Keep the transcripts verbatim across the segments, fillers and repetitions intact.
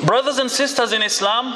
Brothers and sisters in Islam,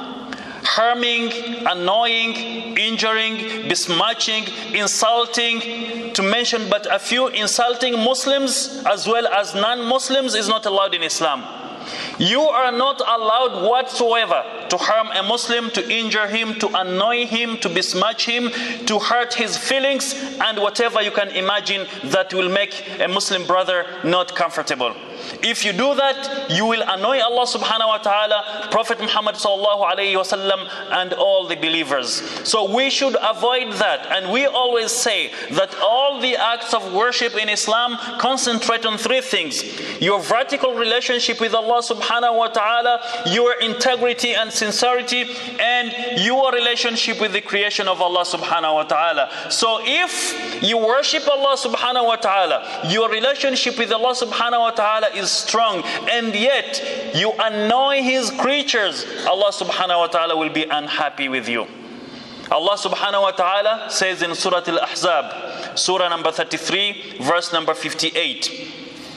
harming, annoying, injuring, besmirching, insulting, to mention but a few, insulting Muslims as well as non-Muslims is not allowed in Islam. You are not allowed whatsoever to harm a Muslim, to injure him, to annoy him, to besmirch him, to hurt his feelings, and whatever you can imagine that will make a Muslim brother not comfortable. If you do that, you will annoy Allah subhanahu wa ta'ala, Prophet Muhammad sallallahu alayhi wa sallam, and all the believers. So we should avoid that. And we always say that all the acts of worship in Islam concentrate on three things: your vertical relationship with Allah subhanahu wa ta'ala, your integrity and sincerity, and your relationship with the creation of Allah subhanahu wa ta'ala. So if you worship Allah subhanahu wa ta'ala, your relationship with Allah subhanahu wa ta'ala is strong, and yet you annoy His creatures, Allah subhanahu wa ta'ala will be unhappy with you. Allah subhanahu wa ta'ala says in Surah Al-Ahzab, Surah number thirty-three, verse number fifty-eight,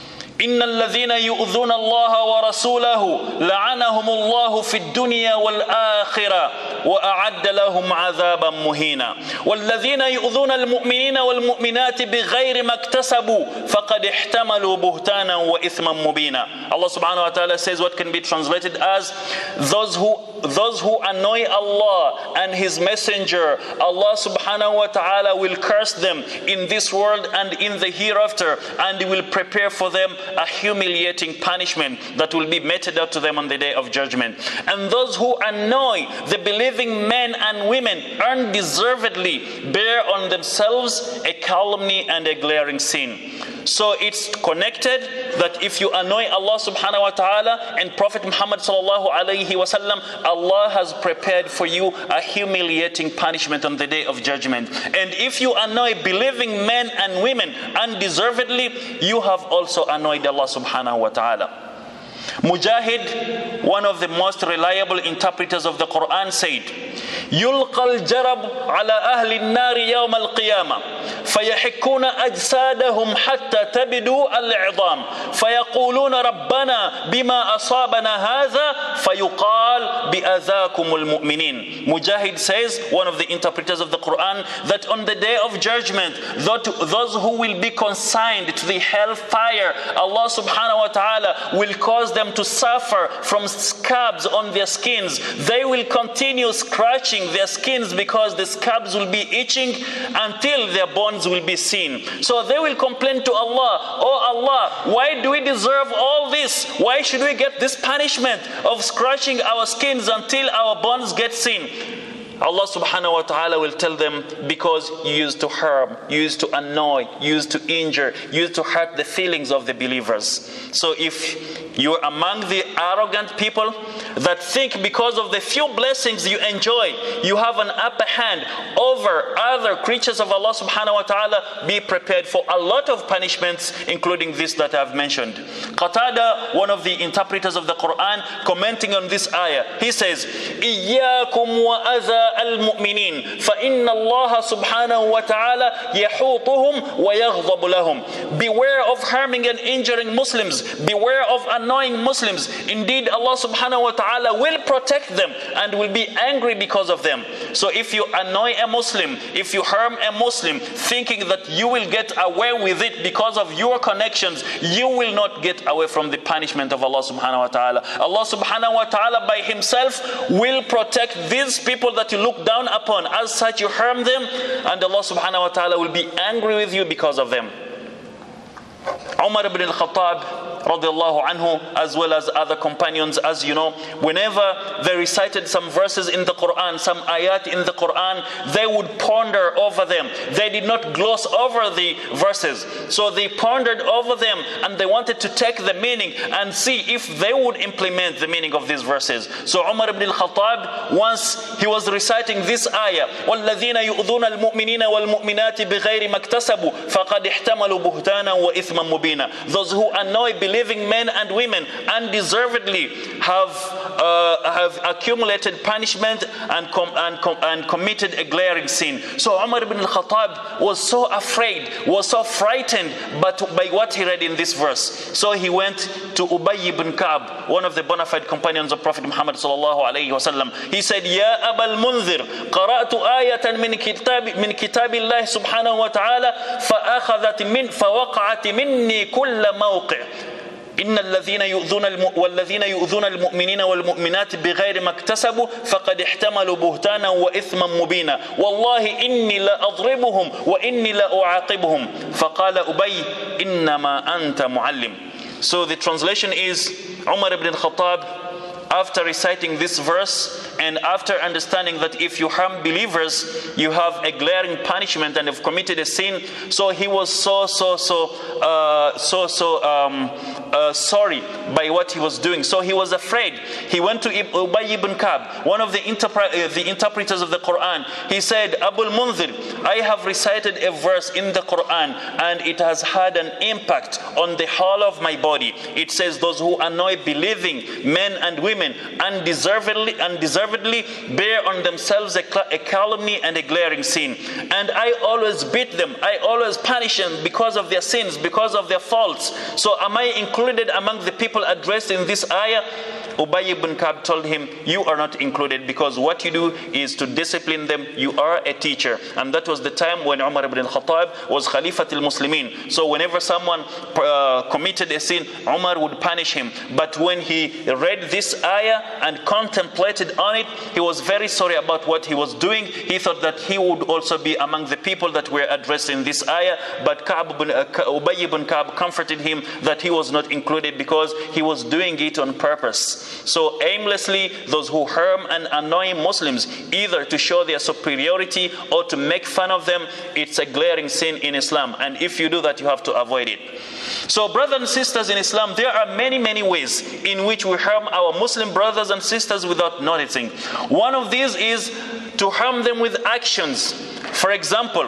إن الذين يؤذون الله ورسوله لعنهم الله في الدنيا والآخرة وأعد لهم عذابا مهينا والذين يؤذون المؤمنين والمؤمنات بغير ما اكتسبوا فقد احتملوا بهتانا وإثما مبينا. Allah subhanahu wa ta'ala says what can be translated as those who those who annoy Allah and His messenger, Allah subhanahu wa ta'ala will curse them in this world and in the hereafter, and He will prepare for them a humiliating punishment that will be meted out to them on the day of judgment. And those who annoy the believing men and women undeservedly bear on themselves a calumny and a glaring sin. So it's connected that if you annoy Allah subhanahu wa ta'ala and Prophet Muhammad sallallahu alayhi wa sallam, Allah has prepared for you a humiliating punishment on the day of judgment. And if you annoy believing men and women undeservedly, you have also annoyed Allah subhanahu wa ta'ala. Mujahid, one of the most reliable interpreters of the Quran, said, يلقى الجرب على أهل النار يوم القيامة فيحكون أجسادهم حتى تبدو العظام فيقولون ربنا بما أصابنا هذا فيقال بأذاكم المؤمنين. Mujahid says, one of the interpreters of the Quran, that on the day of judgment, those who will be consigned to the hellfire, Allah subhanahu wa ta'ala will cause them to suffer from scabs on their skins. They will continue scratching their skins because the scabs will be itching until their bones will be seen. So they will complain to Allah, "Oh Allah, why do we deserve all this? Why should we get this punishment of scratching our skins until our bones get seen?" Allah subhanahu wa ta'ala will tell them, because you used to harm, you used to annoy, you used to injure, you used to hurt the feelings of the believers. So if you're among the arrogant people that think because of the few blessings you enjoy, you have an upper hand over other creatures of Allah subhanahu wa ta'ala, be prepared for a lot of punishments, including this that I've mentioned. Qatada, one of the interpreters of the Quran, commenting on this ayah, he says, إِيَّاكُمْ وَأَذَى المؤمنين فإن الله سبحانه وتعالى يحوطهم ويغضب لهم. Beware of harming and injuring Muslims. Beware of annoying Muslims. Indeed, Allah subhanahu wa ta'ala will protect them and will be angry because of them. So if you annoy a Muslim, if you harm a Muslim, thinking that you will get away with it because of your connections, you will not get away from the punishment of Allah subhanahu wa ta'ala. Allah subhanahu wa ta'ala by Himself will protect these people that you look down upon. As such, you harm them, and Allah subhanahu wa ta'ala will be angry with you because of them. Umar ibn al-Khattab radiallahu anhu, as well as other companions, as you know, whenever they recited some verses in the Quran, some ayat in the Quran, they would ponder over them. They did not gloss over the verses. So they pondered over them, and they wanted to take the meaning and see if they would implement the meaning of these verses. So Umar ibn al-Khattab, once he was reciting this ayah, وَالَّذِينَ يُؤْذُونَ الْمُؤْمِنِينَ وَالْمُؤْمِنَاتِ بِغَيْرِ مَا اكْتَسَبُوا فَقَدْ احْتَمَلُوا بُهْتَانًا وَإِثْمًا مُبِينًا. Those who annoy believing men and women undeservedly have uh, have accumulated punishment and com and, com and committed a glaring sin. So Umar ibn al-Khattab was so afraid, was so frightened but by what he read in this verse. So he went to Ubay ibn Ka'b, one of the bona fide companions of Prophet Muhammad sallallahu alayhi wasallam. He said, Ya Aba al-Munzir, qara'tu ayatan min kitab min kitabillah subhanahu wa ta'ala fa'akhadhat min fawaqa'at minni kull mawqi'. إن الذين يؤذون الم... والذين يؤذون المؤمنين والمؤمنات بغير ما اكتسبوا فقد احتملوا بهتانا وإثما مبينا والله إني لا أضربهم وإني لا أعاقبهم فقال أبي إنما أنت معلم. So the translation is, Umar ibn al-Khattab, after reciting this verse and after understanding that if you harm believers, you have a glaring punishment and have committed a sin, so he was so, so, so, uh, so, so um, uh, sorry by what he was doing. So he was afraid. He went to Ubay ibn Ka'b, one of the, interpre uh, the interpreters of the Quran. He said, Abu al-Munzir, I have recited a verse in the Quran and it has had an impact on the whole of my body. It says, those who annoy believing men and women undeservedly, undeservedly bear on themselves a, a calumny and a glaring sin. And I always beat them, I always punish them because of their sins, because of their faults. So am I included among the people addressed in this ayah? Ubay ibn Ka'b told him, you are not included, because what you do is to discipline them. You are a teacher. And that was the time when Umar ibn al-Khattab was Khalifat al-Muslimin. So whenever someone uh, committed a sin, Umar would punish him. But when he read this ayah and contemplated on it, he was very sorry about what he was doing. He thought that he would also be among the people that were addressed in this ayah. But Ka'b ibn, uh, Ubay ibn Ka'b comforted him that he was not included because he was doing it on purpose. So aimlessly, those who harm and annoy Muslims, either to show their superiority or to make fun of them, it's a glaring sin in Islam. And if you do that, you have to avoid it. So brothers and sisters in Islam, there are many, many ways in which we harm our Muslim brothers and sisters without noticing. One of these is to harm them with actions. For example,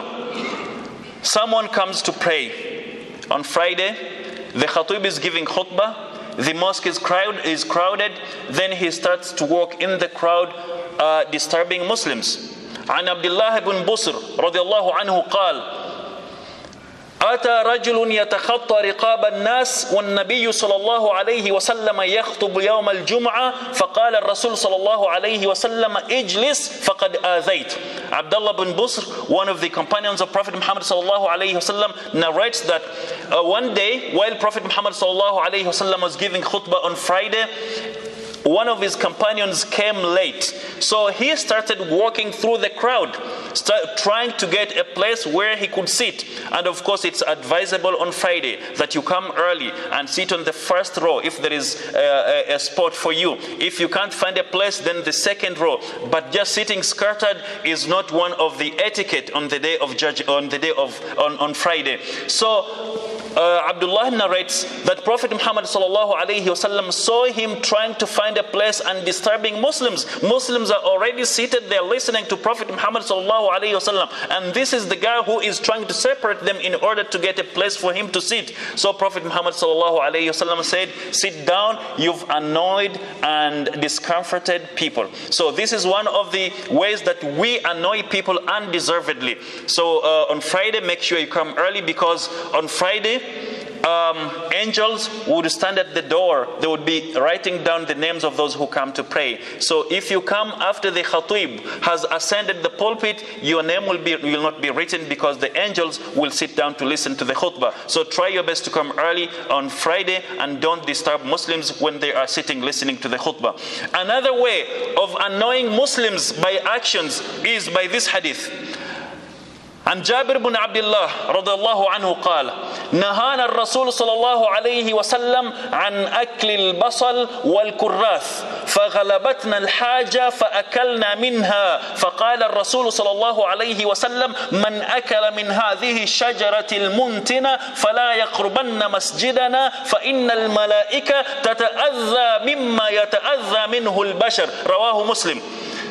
someone comes to pray. On Friday, the khatib is giving khutbah. The mosque is, crowd, is crowded. Then he starts to walk in the crowd, uh, disturbing Muslims. عن عبد الله بن بصر رضي الله عنه قال أتى رجل يتخطى رقاب الناس والنبي صلى الله عليه وسلم يخطب يوم الجمعة فقال الرسول صلى الله عليه وسلم اجلس فقد آذيت. Abdullah bin Busr, one of the companions of Prophet Muhammad صلى الله عليه وسلم, narrates that uh, one day while Prophet Muhammad صلى الله عليه وسلم was giving khutbah on Friday, one of his companions came late. So he started walking through the crowd, start trying to get a place where he could sit. And of course, it's advisable on Friday that you come early and sit on the first row if there is a, a, a spot for you. If you can't find a place, then the second row. But just sitting scattered is not one of the etiquette on the day of judge on the day of on, on Friday. So Uh, Abdullah narrates that Prophet Muhammad sallallahu alaihi wasallam saw him trying to find a place and disturbing Muslims. Muslims are already seated there listening to Prophet Muhammad sallallahu alaihi wasallam, and this is the guy who is trying to separate them in order to get a place for him to sit. So Prophet Muhammad sallallahu alaihi wasallam said, "Sit down. You've annoyed and discomforted people." So this is one of the ways that we annoy people undeservedly. So uh, on Friday, make sure you come early, because on Friday, Um, angels would stand at the door. They would be writing down the names of those who come to pray. So if you come after the khatib has ascended the pulpit, your name will be will not be written, because the angels will sit down to listen to the khutbah. So try your best to come early on Friday and don't disturb Muslims when they are sitting listening to the khutbah. Another way of annoying Muslims by actions is by this hadith. عن جابر بن عبد الله رضي الله عنه قال نهانا الرسول صلى الله عليه وسلم عن أكل البصل والكراث فغلبتنا الحاجة فأكلنا منها فقال الرسول صلى الله عليه وسلم من أكل من هذه الشجرة المنتنة فلا يقربن مسجدنا فإن الملائكة تتأذى مما يتأذى منه البشر. رواه مسلم.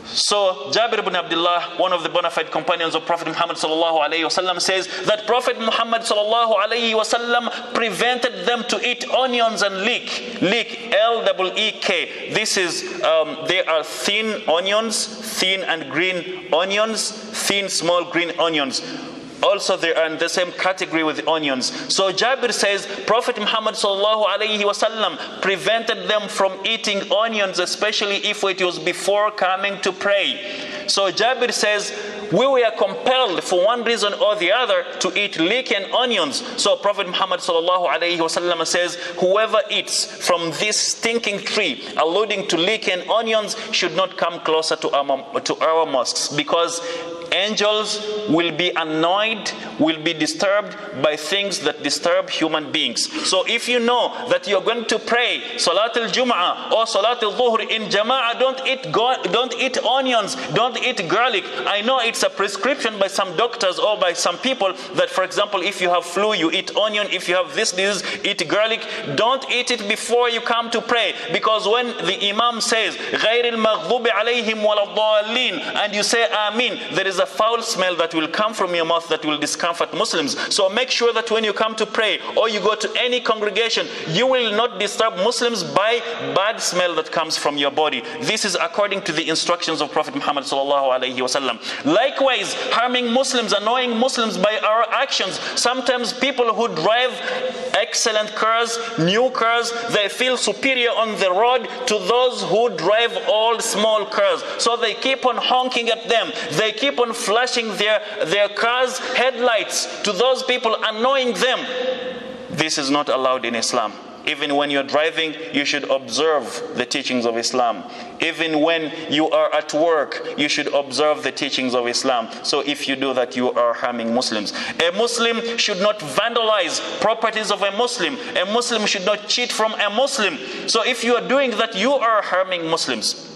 So Jabir ibn Abdullah, one of the bona fide companions of Prophet Muhammad sallallahu alaihi wasallam, says that Prophet Muhammad sallallahu alaihi wasallam prevented them to eat onions and leek. Leek, L E E K. This is, um, they are thin onions, thin and green onions, thin small green onions. Also, they are in the same category with onions. So Jabir says Prophet Muhammad sallallahu alaihi wasallam prevented them from eating onions, especially if it was before coming to pray. So Jabir says we were compelled for one reason or the other to eat leek and onions. So Prophet Muhammad sallallahu alaihi wasallam says whoever eats from this stinking tree, alluding to leek and onions, should not come closer to our, to our mosques, because angels will be annoyed, will be disturbed by things that disturb human beings. So if you know that you're going to pray Salat al-Jum'ah or Salat al-Dhuhr in Jama'ah, don't eat go- don't eat onions, don't eat garlic. I know it's a prescription by some doctors or by some people that, for example, if you have flu, you eat onion. If you have this disease, eat garlic. Don't eat it before you come to pray, because when the Imam says غَيْرِ الْمَغْضُوبِ عَلَيْهِمْ وَلَا الضَّالِّينَ and you say Amin, there is a foul smell that will come from your mouth that will discomfort Muslims. So make sure that when you come to pray or you go to any congregation, you will not disturb Muslims by bad smell that comes from your body. This is according to the instructions of Prophet Muhammad sallallahu alaihi wasallam. Likewise, harming Muslims, annoying Muslims by our actions. Sometimes people who drive excellent cars, new cars, they feel superior on the road to those who drive old small cars. So they keep on honking at them. They keep on flashing their, their cars' headlights to those people, annoying them. This is not allowed in Islam. Even when you're driving, you should observe the teachings of Islam. Even when you are at work, you should observe the teachings of Islam. So if you do that, you are harming Muslims. A Muslim should not vandalize properties of a Muslim. A Muslim should not cheat from a Muslim. So if you are doing that, you are harming Muslims.